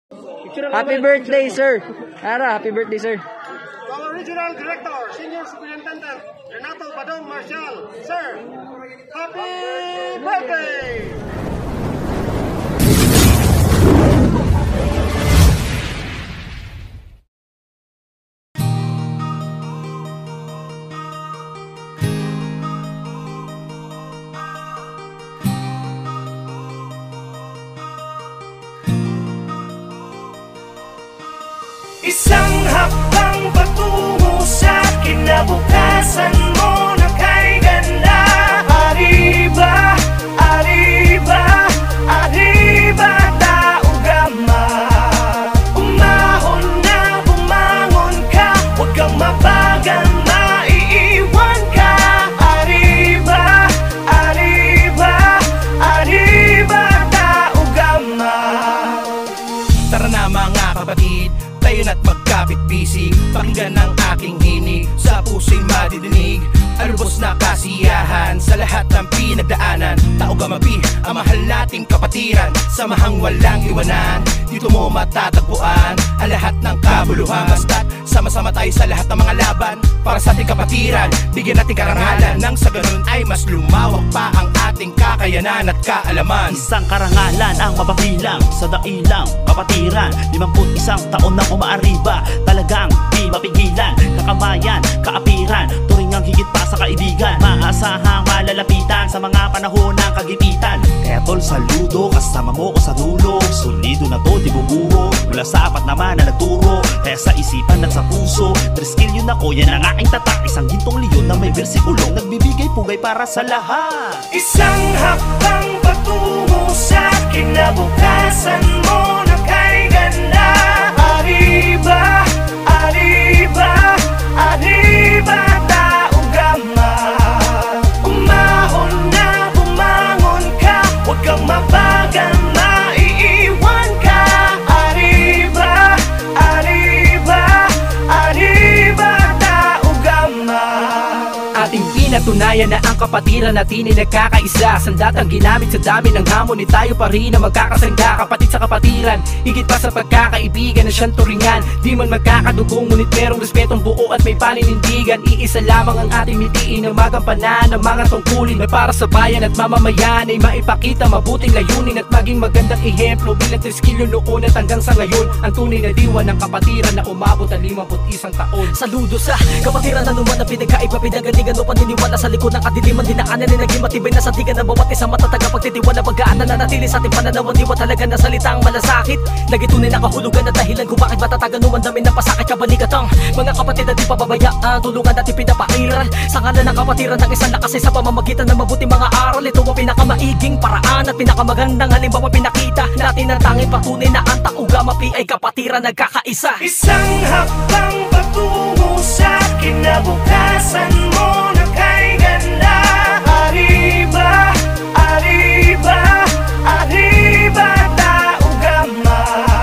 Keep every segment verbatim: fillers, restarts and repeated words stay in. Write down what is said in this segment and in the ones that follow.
Happy birthday, sir. Ara, happy birthday, sir. Our Regional Director, Senior Superintendent Renato Badong Marcial. Sir, happy birthday! Isang hakbang patungo sa kinabukasan mo na kay ganda. Arriba, arriba, arriba, tao gama. Umahon na, bumangon ka, huwag kang mabagal, maiiwan ka. Arriba, arriba, arriba, tao gama. Tara na mga kapatid, tayo na't magkapit-bisig, pakinggan ang aking hinig, sa puso'y madidinig. Alubos na kasiyahan sa lahat ng pinagdaanan. Tao gamapi, ang mahal nating kapatiran, samahang walang iwanan. Dito mo matatagpuan ang lahat ng kabuluhan. Basta't sama-sama tayo sa lahat ng mga laban para sa ating kapatiran. Bigyan natin karangalan nang sa ganun ay mas lumawak pa ang ating kakayanan at kaalaman. Isang karangalan ang mapapilang sa dailang kapatiran. Limamput isang taon na umaariba, talagang di mapigilan. Kakamayan, kaapiran, turingang higit pa sa kaibigan. Maasahang malalapitan sa mga panahon ng kagipitan. Kaya tol, saludo, kasama mo ko sa dulo. Solido na to, di bubuho, mula sa apat naman na nagturo. Kaya sa isipan at sa puso, triskill yun ako, yan ang aking tatak. Isang gintong leon na may bersikulong nagbibigay pugay para sa lahat. Isang hakbang patungo sa kinabukasan mo na kay ganda. Arriba, arriba, arriba, tao gama. Umahon na, bumangon ka, huwag kang mabagal, maiiwan ka. Arriba, arriba, arriba, tao gama. Ating pinatunayan na ang kapatiran natin ay nagkakaisa. Sandatang ginamit sa dami ng hamon, ni tayo pa rin na magkakasangga. Kapatid sa kapatiran, higit pa sa pagkakaibigan na siyang turingan. Di man magkakadugong, ngunit merong respetong buo at may paninindigan. Iisa lamang ang ating mitiin na magampanan ng mga tungkulin na para sa bayan at mamamayan ay maipakita mabuting layunin at maging magandang ehemplo bilang triskilyo noon at hanggang sa ngayon. Ang tunay na diwa ng kapatiran na umabot ang limamput isang taon. Saludo sa kapatiran na naman na pinagkaiba, pinagalingan o paniniwala sa likod ng kadiliman. Dinaanan na naging matibay na sandigan ng bawat isang matataga pagtitiwala. Pagkaan na natili sa ating pananaw, diwa talaga na salitang malasakit. Nagitunay na kahulugan at dahilan kung bakit matatagan umandamin ng pasakit kabalikat ang mga kapatid na di pababayaan. Tulungan natin pinapairal sa ngalan ng kapatiran ng isang lakas sa pamamagitan ng mabuting mga aral. Ito ang pinakamaiging paraan at pinakamagandang halimbawa pinakita natin ang tanging patunay na ang tao gamapi ay kapatiran nagkakaisa. Isang hakbang patungo sa kinabukasan mo na kay ganda. Arriba, arriba, arriba, tao gama.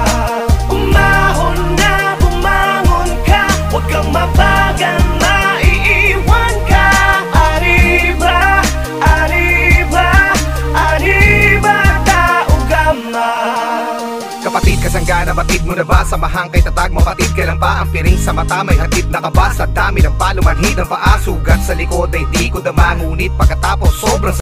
Umahon na, bumangon ka, huwag kang mabagal, maiiwan ka. Arriba, arriba, arriba, tao gama. Kapatid, kasangga na batid mo na ba? Samahang kay tatag, mapatid ka lang ba? Ang piring sa mata may hatid na ka ba? Sa dami ng palumanhid ng paa, sugat sa likod ay di ko dama. Ngunit pagkatapos sobrang